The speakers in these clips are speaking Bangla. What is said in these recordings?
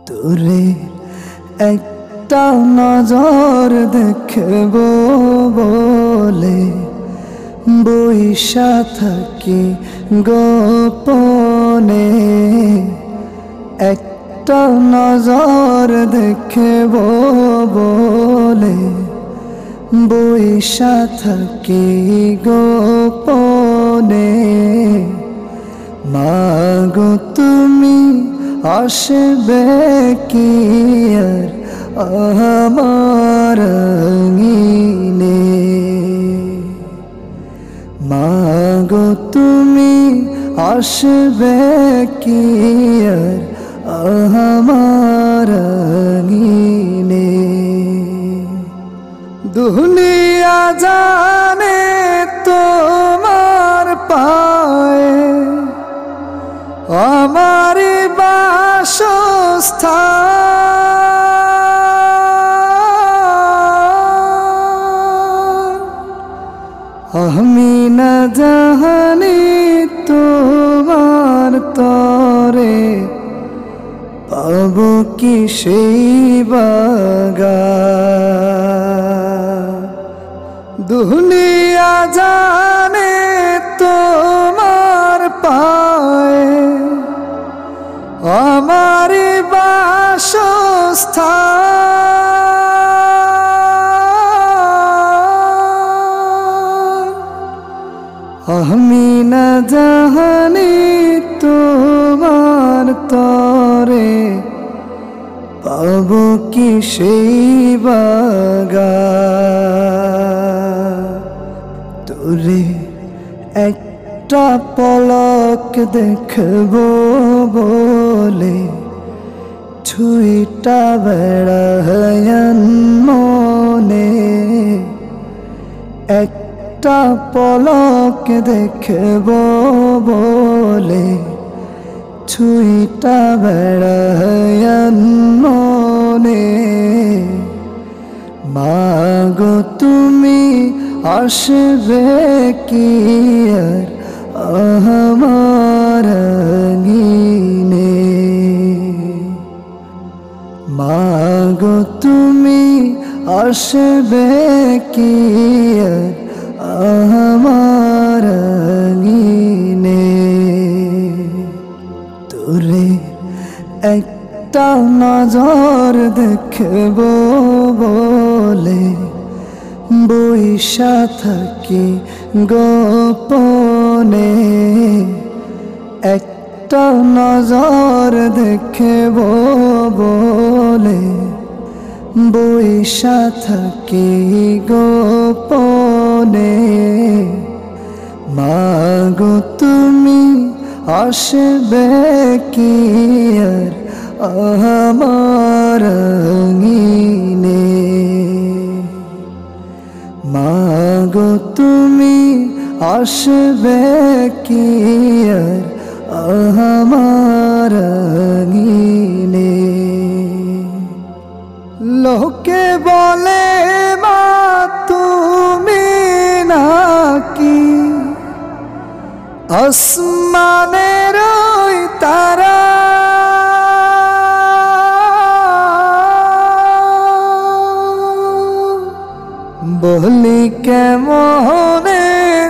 তোরে একটা নজর দেখব বলে বইসা থাকি গোপনে। একটা নজর দেখব বলে বইসা থাকি গোপনে। মাগো তুমি আসবে কি আর আমার আঙিনে। মাগো তুমি আসবে কি আর আমার আঙিনে। দুনিয়া জানে তোমার পায়ে আমার বাসস্থান। আমি না জানি তোমার তরে পাবো কি সেই বাগান। দুনিয়া জানে তোমার পায়ে আমার বাসস্থান। আমি না জানি তোমার তরে পাবো কি সেই বাগান। তোরে একটা পলক দেখব বলে ছুঁইটা বেড়ায়ন মনে। একটা পলক দেখব বলে ছুঁইটা বেড়ায়ন মনে। মাগো তুমি আসবে কি আর আমার আঙিনে। মাগো তুমি আসবে কি আর আমার আঙিনে। তোরে একটা নজর দেখব বলে বইসা থাকি গোপনে। একটা নজর দেখব বলে বইসা থাকি গোপনে। মাগো তুমি আসবে কি আর আমার আঙিনে। মাগো তুমি আসবে কি আর আমার আঙিনে। লোকে বলে মা তুমি নাকি আসমানের ওই তারা। বলি কেমনে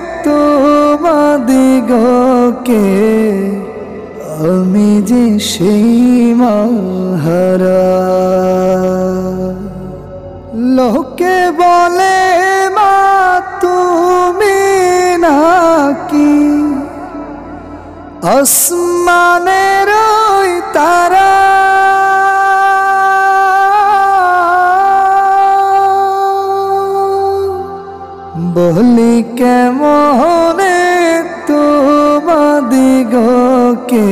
তোমাদিগকে আমি যে সেই মাহারা। লোকে বলে মা তুমি নাকি আসমানের ওই তারা। বলি কেমনে তোমাদিগকে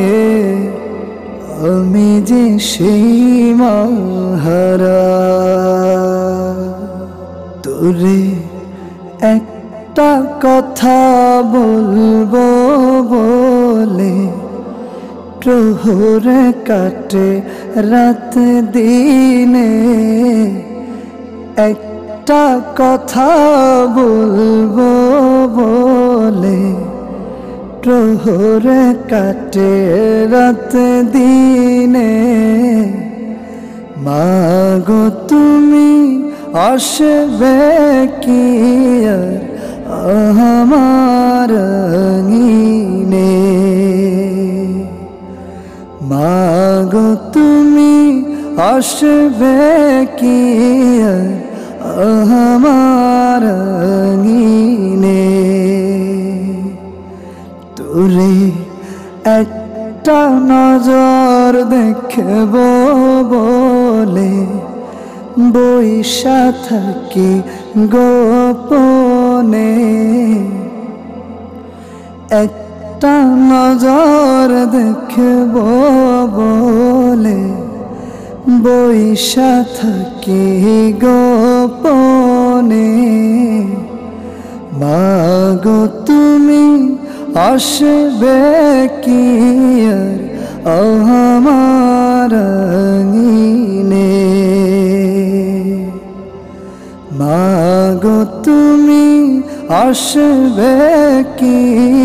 আমি যে সেই মাহারা। তোরে একটা কথা বলবো বলে প্রহর কাটে রাত দিনে। একটা কথা বলবো বলে প্রহর কাটে রাত দিনে। মাগো তুমি আসবে কি আর আমার আঙিনে, মাগো তুমি আসবে কি আর আমার আঙিনে। তোরে একটা নজর দেখব বলে বইসা থাকি গোপনে, একটা নজর দেখব বলে বইসা থাকি গোপনে। মাগো তুমি আসবে কি আর আমার আঙিনে, মাগো তুমি আসবে কি